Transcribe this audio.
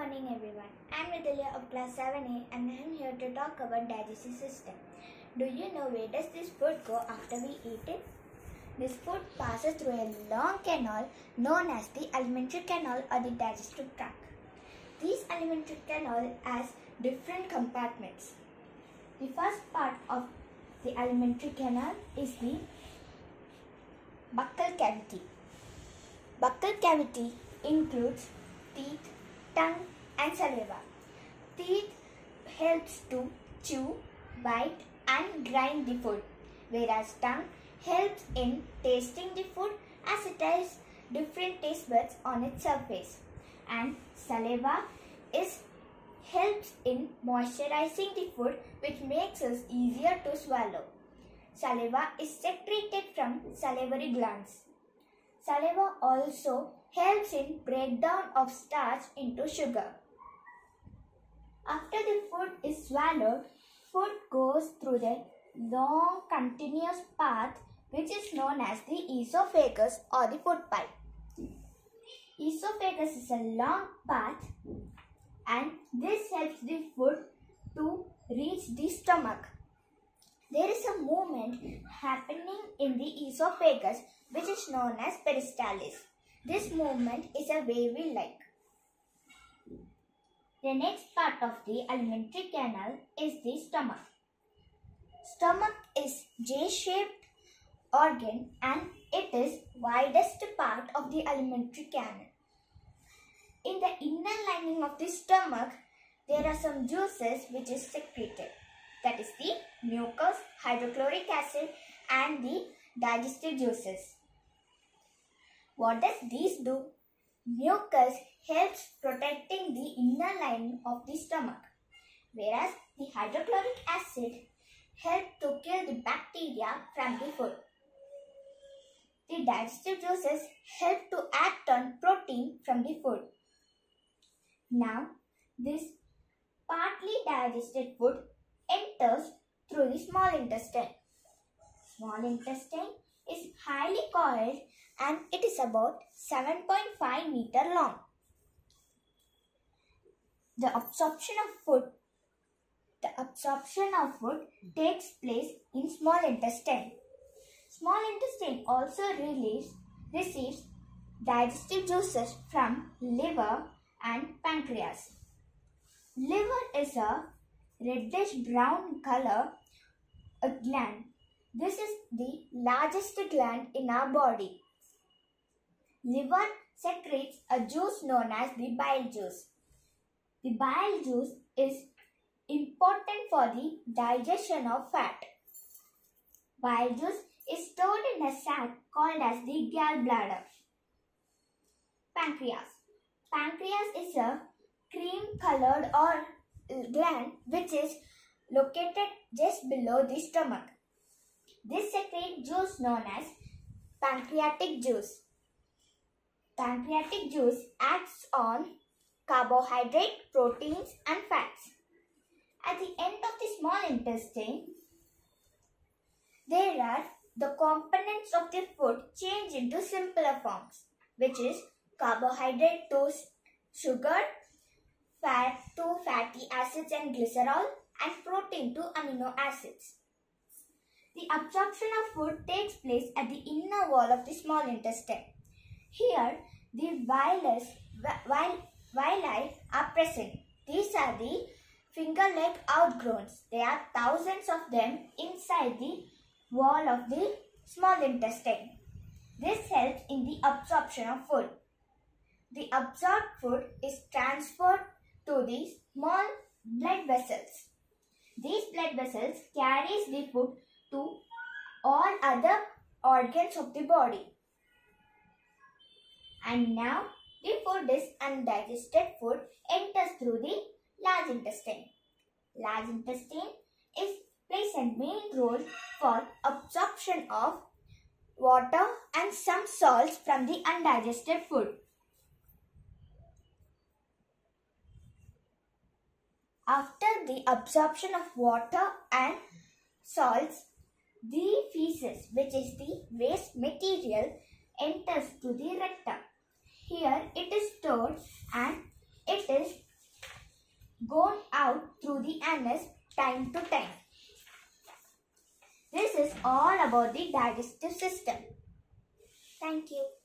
morning everyone. I am Vidya of class 7A and I am here to talk about digestive system. Do you know where does this food go after we eat it? This food passes through a long canal known as the alimentary canal or the digestive tract. These alimentary canal has different compartments. The first part of the alimentary canal is the buccal cavity. Buccal cavity includes teeth, tongue and saliva. Teeth helps to chew, bite and grind the food, whereas tongue helps in tasting the food as it has different taste buds on its surface, and saliva helps in moisturizing the food, which makes it easier to swallow. Saliva is secreted from salivary glands. Saliva also helps in breakdown of starch into sugar. After the food is swallowed, food goes through the long continuous path which is known as the esophagus or the food pipe. Esophagus is a long path and this helps the food to reach the stomach. There is a movement happening in the esophagus which is known as peristalsis. This movement is a wavy-like. The next part of the alimentary canal is the stomach. Stomach is J-shaped organ and it is widest part of the alimentary canal. In the inner lining of the stomach, there are some juices which is secreted. That is the mucus, hydrochloric acid and the digestive juices. What does these do? Mucus helps protecting the inner lining of the stomach, whereas the hydrochloric acid helps to kill the bacteria from the food. The digestive juices help to act on protein from the food. Now, this partly digested food enters through the small intestine. Small intestine is highly coiled and it is about 7.5 meter long. The absorption of food takes place in small intestine. Small intestine also receives digestive juices from liver and pancreas. Liver is a reddish brown color gland. This is the largest gland in our body. Liver secretes a juice known as the bile juice. The bile juice is important for the digestion of fat. Bile juice is stored in a sac called as the gallbladder. Pancreas. Pancreas is a cream colored gland which is located just below the stomach. This secretes juice known as pancreatic juice. Pancreatic juice acts on carbohydrate, proteins and fats. At the end of the small intestine, there are the components of the food change into simpler forms, which is carbohydrate to sugar, fat to fatty acids and glycerol, and protein to amino acids. The absorption of food takes place at the inner wall of the small intestine. Here, the villi are present. These are the finger-like outgrowths. There are thousands of them inside the wall of the small intestine. This helps in the absorption of food. The absorbed food is transferred to the small blood vessels. These blood vessels carries the food to all other organs of the body. And now the food is undigested food enters through the large intestine. Large intestine plays a main role for absorption of water and some salts from the undigested food. After the absorption of water and salts, the feces, which is the waste material, enters to the rectum. Here it is stored and it is gone out through the anus time to time. This is all about the digestive system. Thank you.